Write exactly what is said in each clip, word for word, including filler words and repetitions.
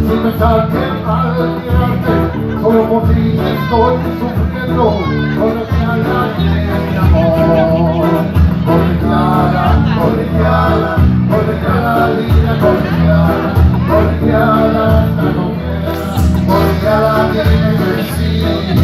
sin pensar que al mirarte, solo por ti estoy sufriendo. Colegiala de mi amor, colegiala, colegiala, colegiala linda, colegiala, colegiala esta mujer, colegiala tiene que sí.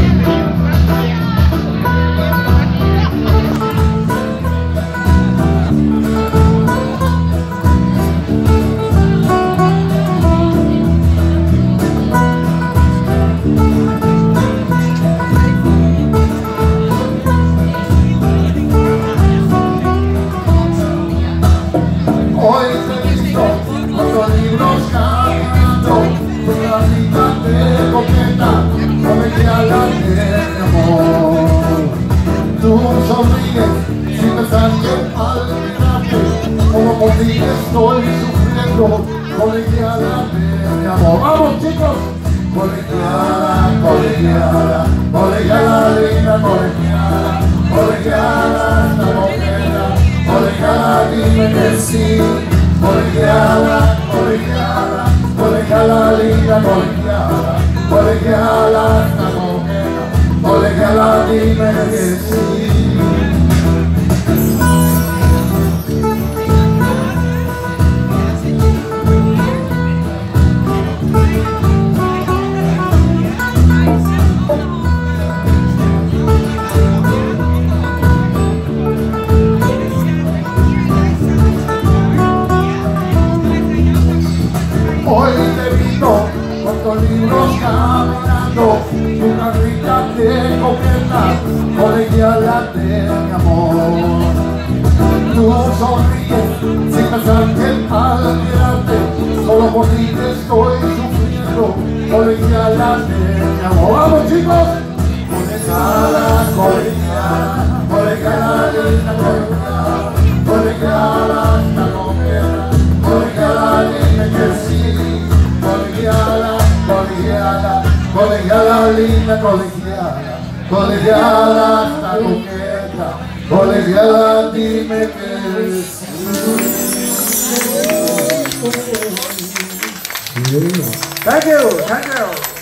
Colegiala de mi amor, tú sonríes sin pensar que al mirarte, como por ti estoy sufriendo. Colegiala de mi amor, vamos chicos. Colegiala, colegiala, colegiala linda, colegiala, colegiala esta morena, colegiala dime que sí. Colegiala, colegiala, colegiala linda, colegiala, colegiala esta morena, colegiala dime que sí. Hoy te visto con tus libros caminando, tu carrita de coqueta, colegiala de mi amor. Tú sonríes sin pensar que al mirarte, solo por ti te estoy sufriendo. Colegiala de mi amor, vamos chicos. Colegiala, colegiala, colegiala linda, colegiala, colegiala esta coqueta, colegiala dime que sí. Colegiala, colegiala, colegiala linda, colegiala, colegiala esta coqueta, colegiala dime que sí. Thank you, thank you.